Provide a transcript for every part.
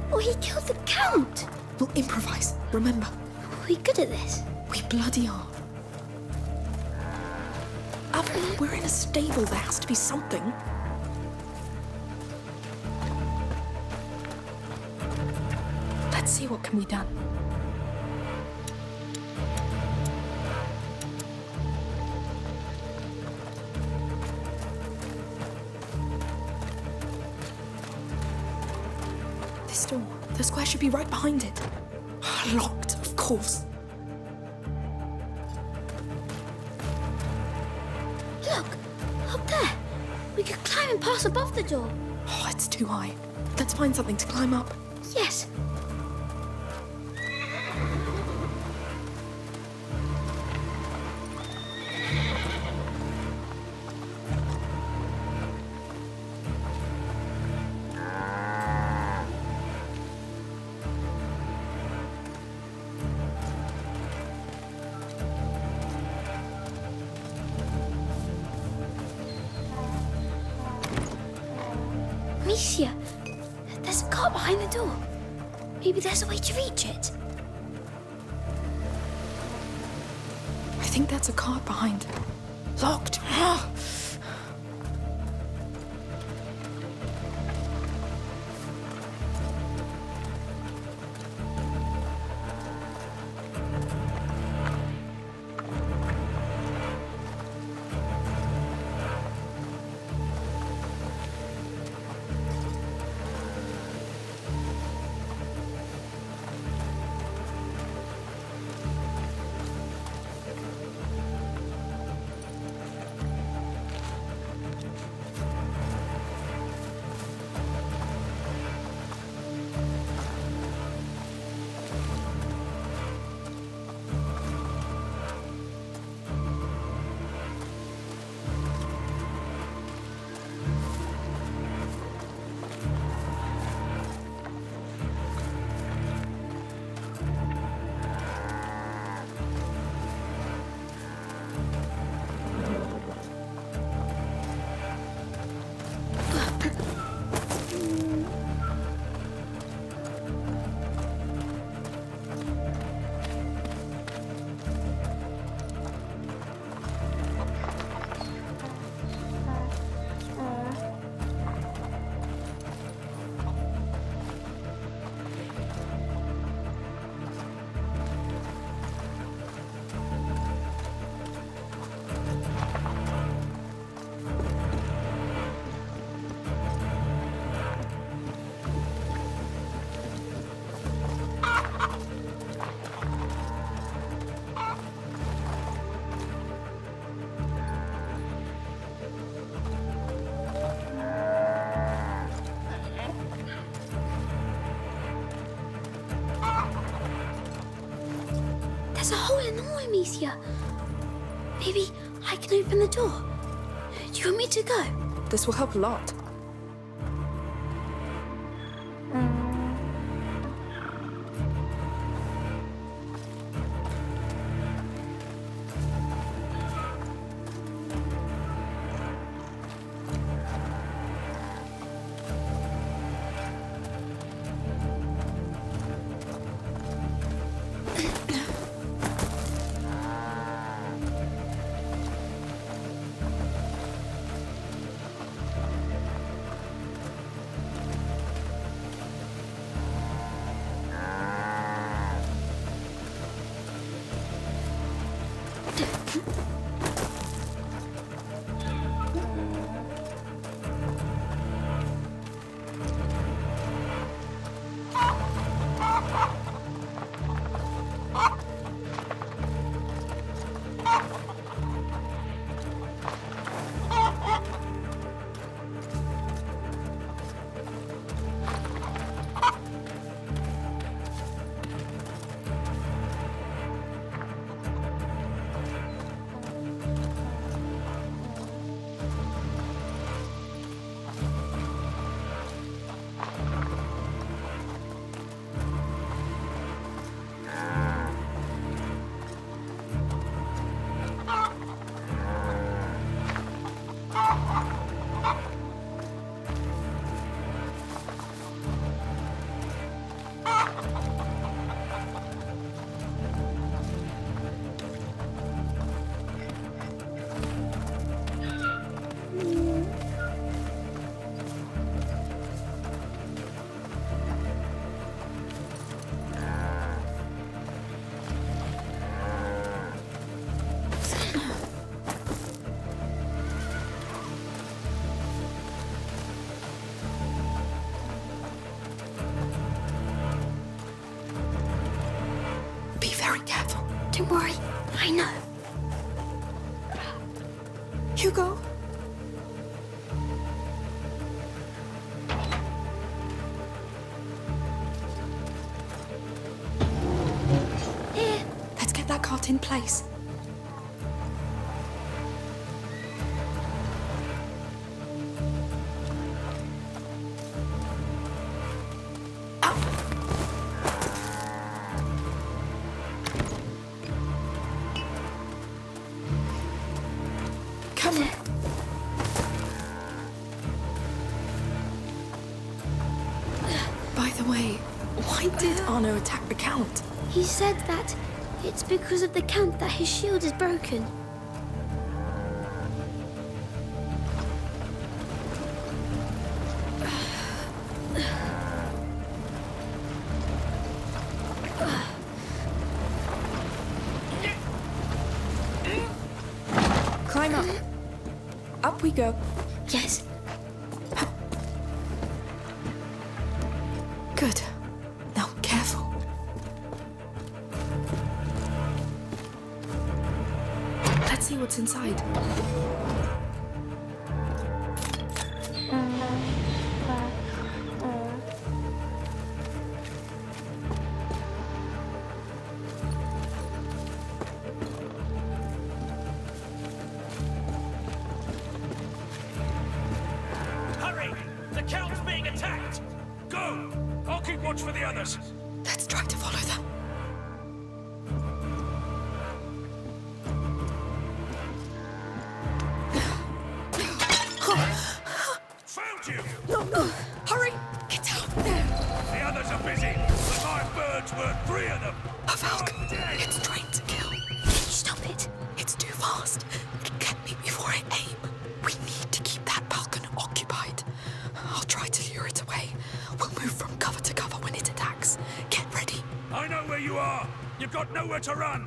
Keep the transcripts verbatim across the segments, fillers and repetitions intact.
Or he killed the Count. We'll improvise, remember? Are we good at this? We bloody are. Up, we're in a stable, there has to be something. Let's see what can be done. This door, the square should be right behind it. Locked, of course. Look, up there. We could climb and pass above the door. Oh, it's too high. Let's find something to climb up. Yes. Amicia, there's a cart behind the door. Maybe there's a way to reach it. I think that's a cart behind. Locked. Ah. There's a hole in the wall, Amicia. Maybe I can open the door. Do you want me to go? This will help a lot. Don't worry, I know. Hugo? Here. Let's get that cart in place. Come on. By the way, why did Arno attack the Count? He said that it's because of the Count that his shield is broken. Climb up. Up we go. Yes. Good. Now, careful. Let's see what's inside. Hurry! The Count's being attacked! Go! I'll keep watch for the others. Let's try to follow them. Found you! No, no! Hurry! Get out there! The others are busy, but my birds were three of them. A falcon! It's trying to kill. Can you stop it? It's too fast. It get me before I aim. We need to keep that falcon occupied. I'll try to lure it away. We'll move from cover to cover when it attacks. Get ready. I know where you are. You've got nowhere to run.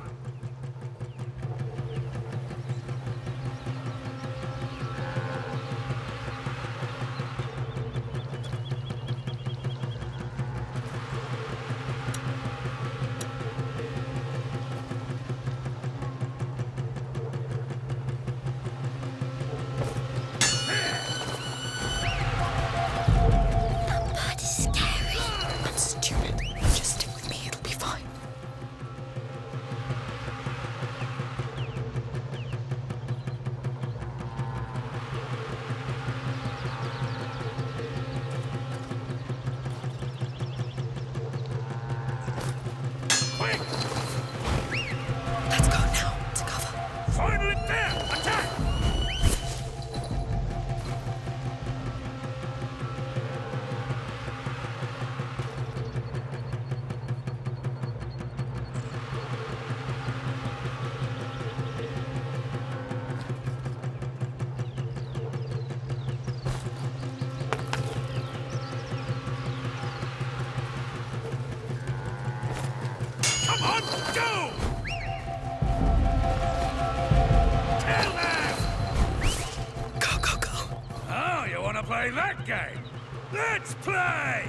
That bird is scary. I'm stupid. Just stick with me. It'll be fine. Quick! Let's go now to cover. Finally there! Attack! Come on, go! Kill them! Go, go, go. Oh, you want to play that game? Let's play!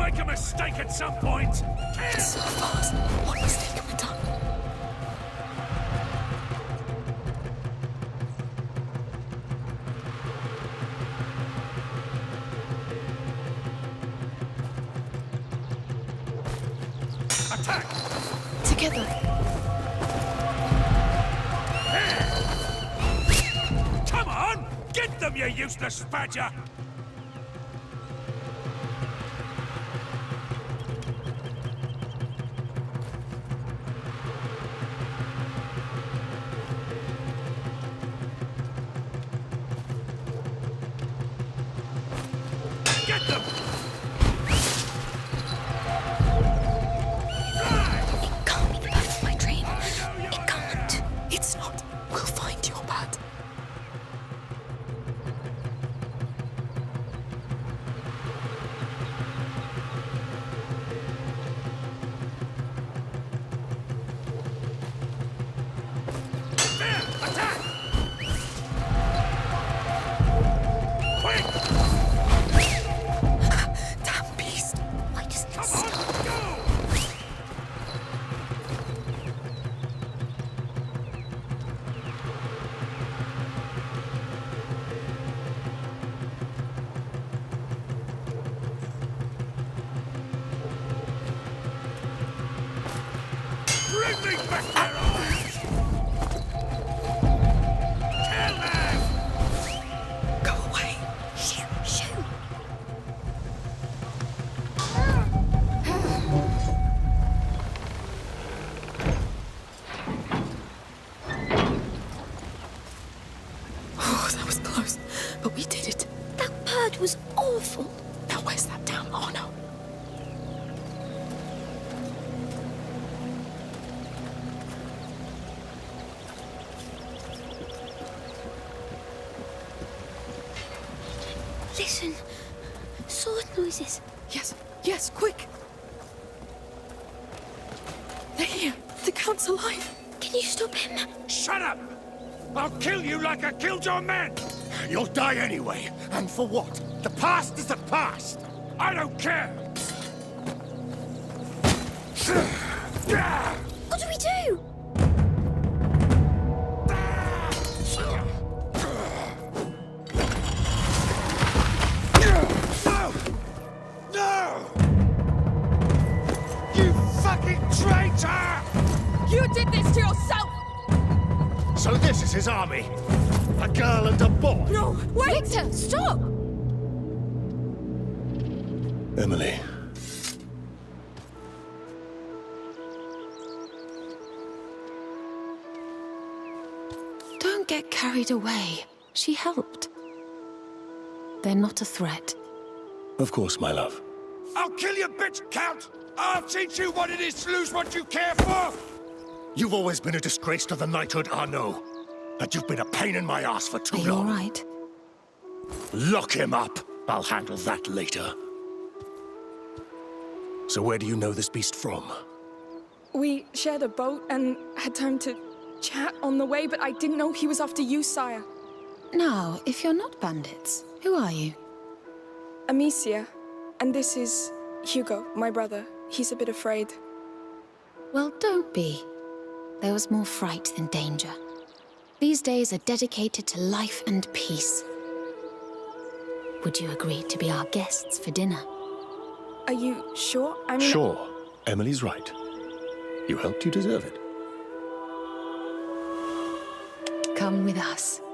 make a mistake at some point. It's so fast. What mistake have we done? Attack! Together. Come on! Get them, you useless badger! Get them! It can't be the path of my dream. It can't. It's not. We'll find your pad. There! Attack! Quick! Damn beast. Why doesn't it Come stop? on, go! Bring me back their arms! Kill them! Go away. Shoot, shoot. Oh, that was close. But we did it. That bird was awful. Now where's that damn Arno? Listen. Sword noises. Yes, yes, quick. They're here. The Count's alive. Can you stop him? Shut up! I'll kill you like I killed your men! You'll die anyway. And for what? The past is the past. I don't care! What do we do? No! No! You fucking traitor! You did this to yourself! So this is his army? A girl and a boy? No, wait! Victor, stop! Emily. Don't get carried away. She helped. They're not a threat. Of course, my love. I'll kill you, bitch, Count! I'll teach you what it is to lose what you care for! You've always been a disgrace to the knighthood, Arnaud. And you've been a pain in my ass for too Are you all long. right? Lock him up. I'll handle that later. So where do you know this beast from? We shared a boat and had time to chat on the way, but I didn't know he was after you, sire. Now, if you're not bandits, who are you? Amicia. And this is Hugo, my brother. He's a bit afraid. Well, don't be. There was more fright than danger. These days are dedicated to life and peace. Would you agree to be our guests for dinner? Are you sure? I mean... Sure. Emily's right. You helped, you deserve it. Come with us.